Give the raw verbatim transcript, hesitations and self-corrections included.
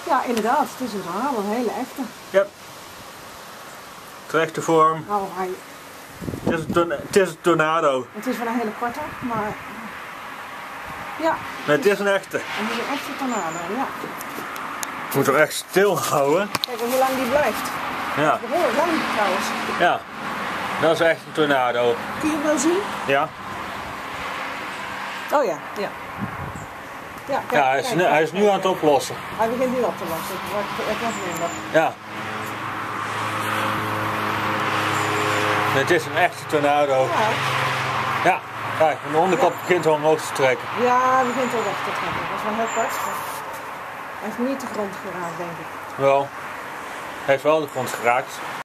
Ja, inderdaad. Het is een tornado, een hele echte. Ja. Terechte vorm. Nou, hij... Het is, een het is een tornado. Het is wel een hele korte, maar... Ja. Nee, het is een echte. Het is een echte tornado, ja. Je moet hem echt stil houden. Kijk hoe lang die blijft. Ja. Dat is behoorlijk lang trouwens. Ja. Dat is echt een tornado. Kun je hem wel zien? Ja. Oh ja, ja. Ja, kijk, Ja, hij is, kijk, nu, kijk, hij is nu kijk, aan het kijk. oplossen. Hij begint nu op te lossen. Het wordt, het wordt minder. Ja. Het is een echte tornado. Ja. Ja. Kijk, de onderkant begint al omhoog te trekken. Ja, hij begint ook weg te trekken. Dat is wel heel kort. Hij heeft niet de grond geraakt, denk ik. Wel. Hij heeft wel de grond geraakt.